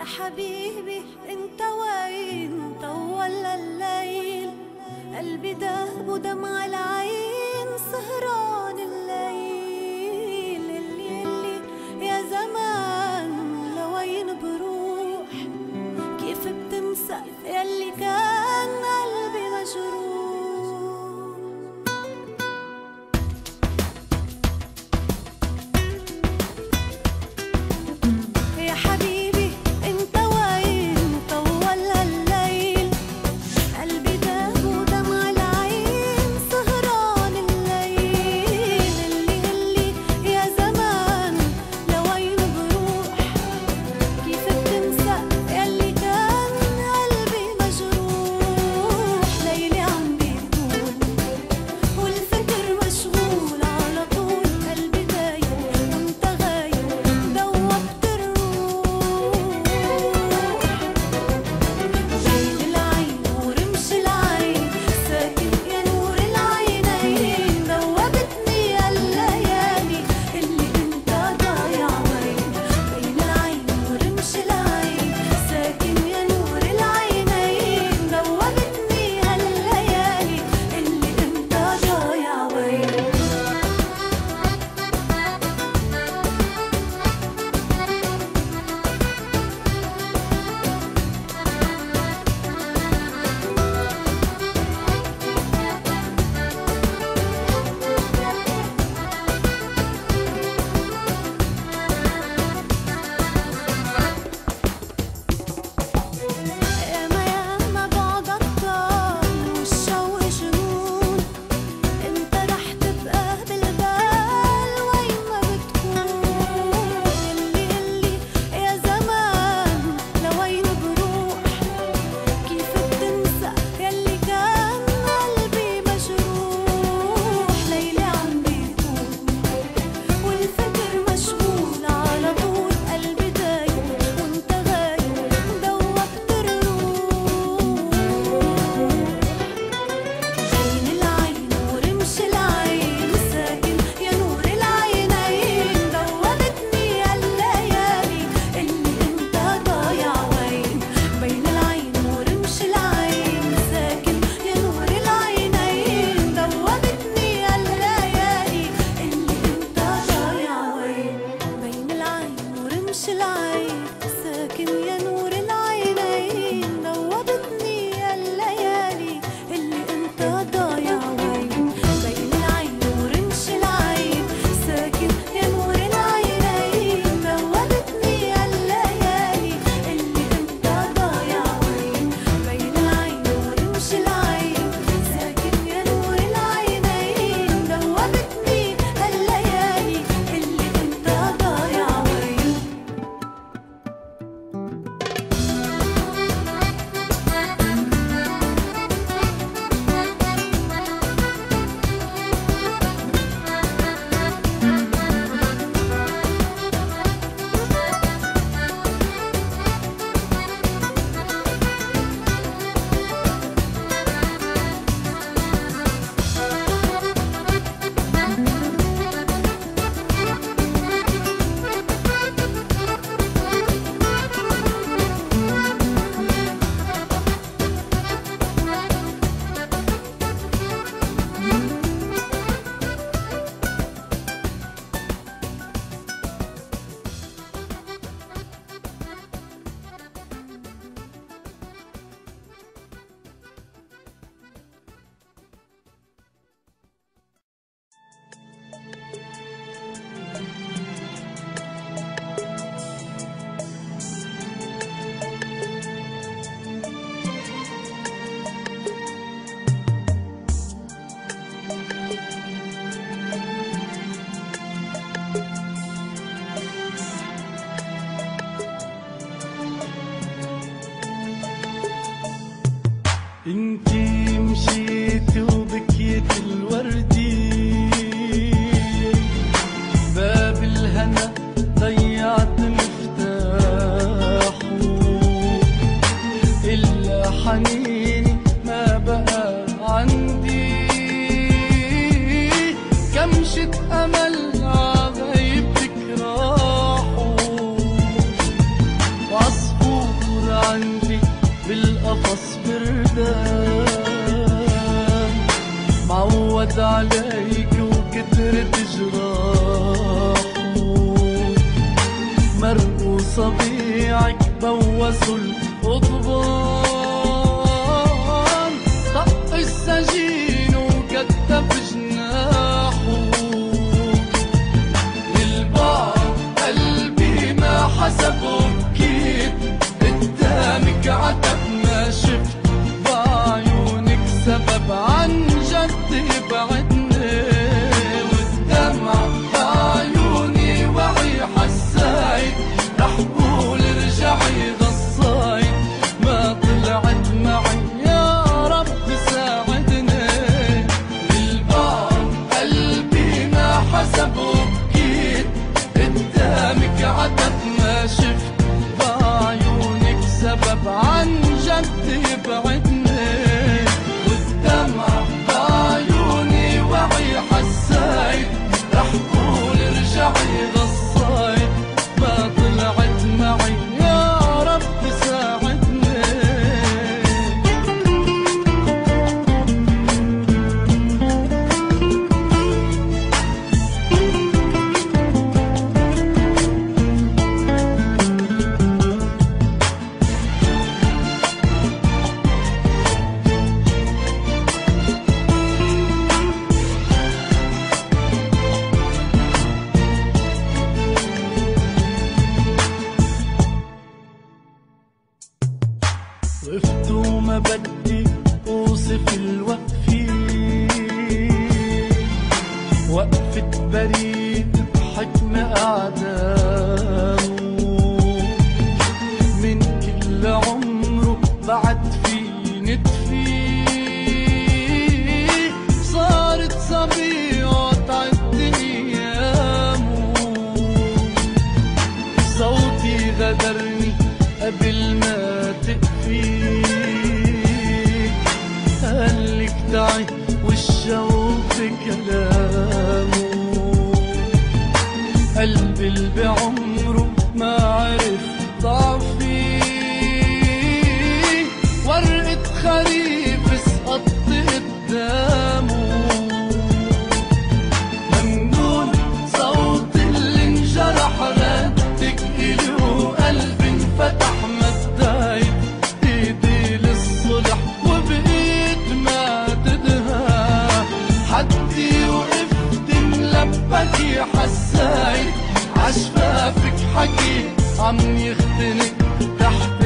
حبيبي انت وين طول الليل، قلبي داب ودمع العين سهران الليل. اللي يا زمان لوين بروح، كيف بتنسى يلي كان قلبي مجروح. انتي مشيتي وبكيت الوردي بعد عليك وكترت جراحه، مرقوا صبيعك بوسوا القضبان، طق السجين وكتف جناحه. للبعض قلبي ما حسبه بكيت، قدامك عتب ما شفت بعيونك سبب عن جد يبعدني، والدمع بعيوني وعي حسايد، رح قول ارجعي غصايد ما طلعت معي يا رب ساعدني. للبعض قلبي ما حسبه بكيت، قدامك عتب ما شفت بعيونك سبب عن جد يبعدني، والدمع بعيوني وعي حسايد، رح قول ارجعي غصايد ما طلعت معي يا رب ساعدني. وقفت وما بدي اوصف الوقفة، وقفة بريد بحكم اعدامه، من كل عمره بعد في نتفي، صارت صبيعة تعد ايامه، صوتي غدرني قبل ما تقفي، قالك تعي والشوق بكلامه، قلبي اللي بعمره ما عرف ضعفي، ورقة خريف سقطت قدامه، ممنون صوت اللي انجرح ردك إلي وقلبي انفتح مدايد ايدي للصلح وبقيت ما تدهى، حدي وقفت ملبكي حسايد، عشفافك حكي عم يختنق تحت